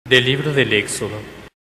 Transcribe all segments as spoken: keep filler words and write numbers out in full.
Del libro del Éxodo.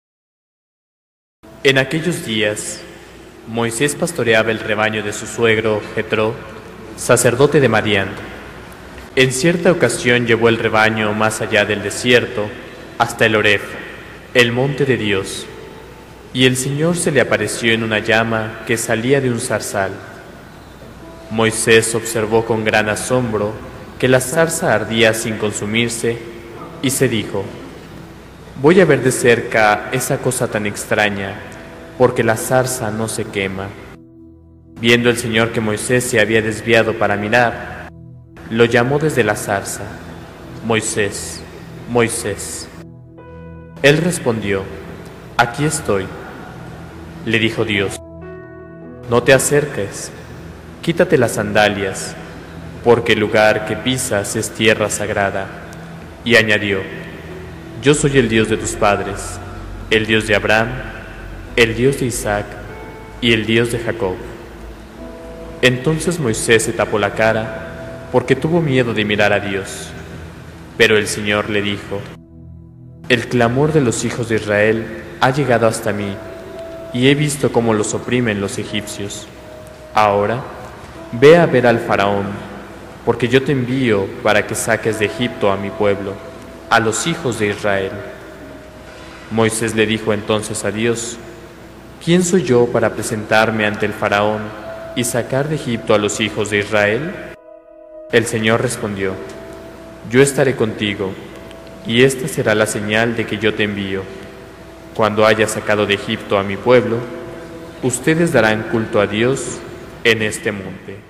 En aquellos días, Moisés pastoreaba el rebaño de su suegro Jetro, sacerdote de Madián. En cierta ocasión llevó el rebaño más allá del desierto, hasta el Horeb, el monte de Dios, y el Señor se le apareció en una llama que salía de un zarzal. Moisés observó con gran asombro que la zarza ardía sin consumirse, y se dijo: voy a ver de cerca esa cosa tan extraña, porque la zarza no se quema. Viendo el Señor que Moisés se había desviado para mirar, lo llamó desde la zarza: Moisés, Moisés. Él respondió: aquí estoy. Le dijo Dios: no te acerques, quítate las sandalias, porque el lugar que pisas es tierra sagrada. Y añadió: yo soy el Dios de tus padres, el Dios de Abraham, el Dios de Isaac y el Dios de Jacob. Entonces Moisés se tapó la cara, porque tuvo miedo de mirar a Dios. Pero el Señor le dijo: el clamor de los hijos de Israel ha llegado hasta mí, y he visto cómo los oprimen los egipcios. Ahora, ve a ver al faraón, porque yo te envío para que saques de Egipto a mi pueblo, a los hijos de Israel. Moisés le dijo entonces a Dios: ¿quién soy yo para presentarme ante el faraón y sacar de Egipto a los hijos de Israel? El Señor respondió: yo estaré contigo, y esta será la señal de que yo te envío. Cuando haya sacado de Egipto a mi pueblo, ustedes darán culto a Dios en este monte.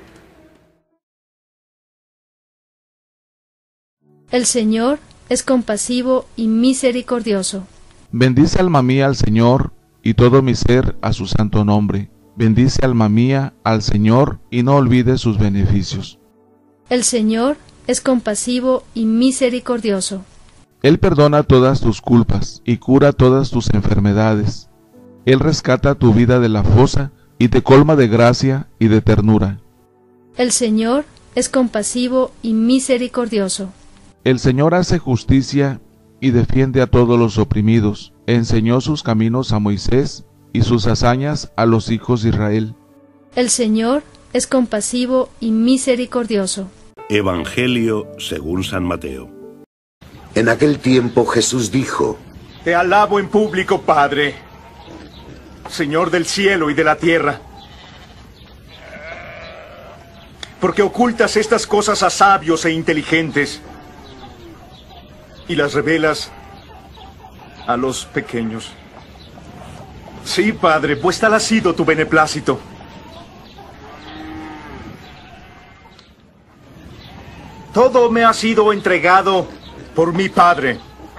El Señor es compasivo y misericordioso. Bendice alma mía al Señor, y todo mi ser a su santo nombre. Bendice alma mía al Señor, y no olvides sus beneficios. El Señor es compasivo y misericordioso. Él perdona todas tus culpas y cura todas tus enfermedades. Él rescata tu vida de la fosa y te colma de gracia y de ternura. El Señor es compasivo y misericordioso. El Señor hace justicia y defiende a todos los oprimidos. Enseñó sus caminos a Moisés y sus hazañas a los hijos de Israel. El Señor es compasivo y misericordioso. Evangelio según San Mateo. En aquel tiempo Jesús dijo: te alabo en público, Padre, Señor del cielo y de la tierra, porque ocultas estas cosas a sabios e inteligentes y las revelas a los pequeños. Sí, Padre, pues tal ha sido tu beneplácito. Todo me ha sido entregado por mi Padre.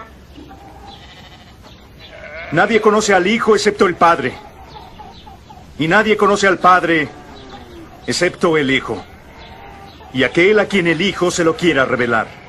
Nadie conoce al Hijo excepto el Padre, y nadie conoce al Padre excepto el Hijo, y aquel a quien el Hijo se lo quiera revelar.